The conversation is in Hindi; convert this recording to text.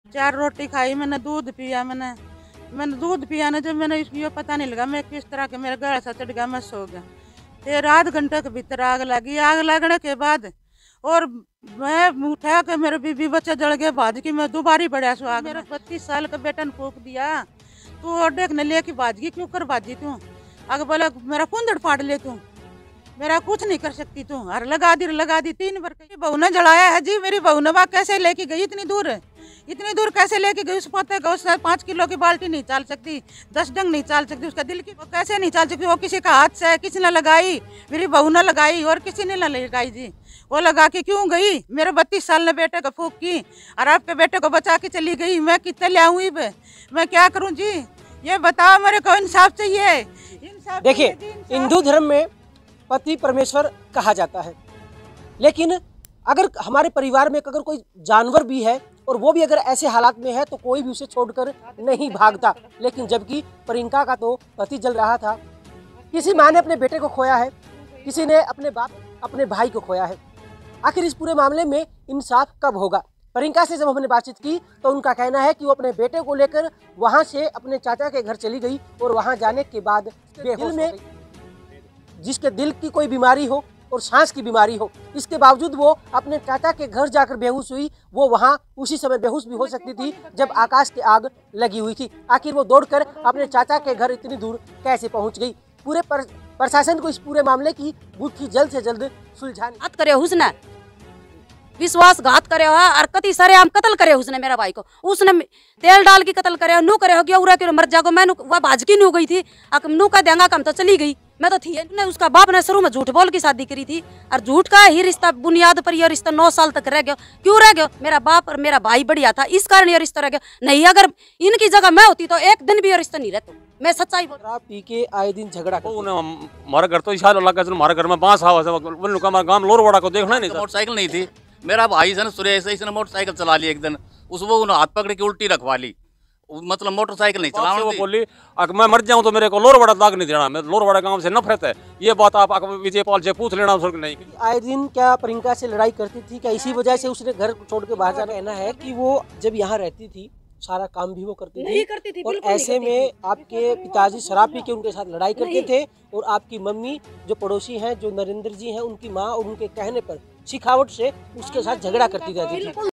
4 रोटी खाई मैंने, दूध पिया मैंने दूध पिया ना, जब मैंने ये पता नहीं लगा मैं किस तरह के मेरा गला सा चढ़ गया, मैं सो गया। फिर आध घंटे के भीतर आग लगी। आग लगने के बाद और मैं उठा के मेरे बीबी बच्चे जल गए, भाज की मैं दोबारी बढ़िया सो आग। मेरा 32 साल का बेटा ने फूक दिया। तू और देखने ले कि भाजगी क्यों कर भाजी तू? आगे बोला मेरा कुंदड़ फाड़ ले तू, मेरा कुछ नहीं कर सकती तू। हर लगा दी 3 बार। बहू ने जलाया है जी, मेरी बहू ने कैसे लेके गई इतनी दूर कैसे लेके गई? उस पते को 5 किलो की बाल्टी नहीं चाल सकती, 10 डंग नहीं चाल सकती, उसका दिल की वो कैसे नहीं चाल सकती? वो किसी का हाथ से किसी ने लगाई, मेरी बहू ने लगाई और किसी ने ना लगाई जी। वो लगा के क्यों गई? मेरे 32 साल ने बेटे को फूक की और आपके बेटे को बचा के चली गई। मैं कितने ले आऊँ? मैं क्या करूँ जी? ये बताओ, मेरे को इंसाफ चाहिए। इंसाफ देखिए, हिंदू धर्म में पति परमेश्वर कहा जाता है, लेकिन अगर हमारे परिवार में अगर कोई जानवर भी है और वो भी अगर ऐसे हालात में है तो कोई भी उसे छोड़कर नहीं भागता। लेकिन जबकि प्रियंका का तो पति जल रहा था। किसी माँ ने अपने बेटे को खोया है, किसी ने अपने भाई को खोया है। आखिर इस पूरे मामले में इंसाफ कब होगा? प्रियंका से जब हमने बातचीत की तो उनका कहना है कि वो अपने बेटे को लेकर वहाँ से अपने चाचा के घर चली गई और वहाँ जाने के बाद दिल में जिसके दिल की कोई बीमारी हो और सांस की बीमारी हो, इसके बावजूद वो अपने चाचा के घर जाकर बेहोश हुई। वो वहाँ उसी समय बेहोश भी हो सकती थी जब आकाश की आग लगी हुई थी। आखिर वो दौड़कर अपने चाचा के घर इतनी दूर कैसे पहुँच गई? पूरे प्रशासन को इस पूरे मामले की गुत्थी जल्द से जल्द सुलझाने करे उसने विश्वासघात करे हो और कति सारे आम कत्ल करे उसने मेरा भाई को। उसने तेल डाल के कत्ल करे, नू करे हो गया उरा के मर जागो। मैं वह भाजकी नू गई थी, नू का देंगा कम तो चली गई। मैं तो थी ने उसका बाप ने शुरू में झूठ बोल की शादी करी थी और झूठ का ही रिश्ता बुनियाद पर यह रिश्ता 9 साल तक रह गया। क्यों रह गया? मेरा बाप और मेरा भाई बढ़िया था, इस कारण यह रिश्ता रह गया। नहीं अगर इनकी जगह मैं होती तो एक दिन भी यह रिश्ता नहीं रहता। मैं सच्चाई बोल रहा हूं। पी के आए दिन झगड़ा हमारे घर तो इशारा लगा, हमारे घर में बांस हवा गांव लोरवाड़ा को देखना नहीं। मोटरसाइकिल नहीं थी, मेरा भाई से सुरेश इसने मोटरसाइकिल चला ली एक दिन, उसको हाथ पकड़ के उल्टी रखवा ली। मतलब मोटरसाइकिल नहीं चलाने वो बोली अगर मैं मर जाऊं तो मेरे को लोरवाड़ा दाग नहीं देना, मैं लोरवाड़ा गांव से नफरत है। ये बात आप विजयपाल से पूछ लेना। नहीं आए दिन क्या प्रियंका से लड़ाई करती थी? क्या इसी वजह से उसने घर छोड़ के बाहर जाना? कहना है कि वो जब यहाँ रहती थी सारा काम भी वो करती थी और ऐसे में आपके पिताजी शराब पी के उनके साथ लड़ाई करते थे और आपकी मम्मी जो पड़ोसी हैं, जो नरेंद्र जी हैं, उनकी माँ और उनके कहने पर सिखावट से उसके साथ झगड़ा करती रहती थी।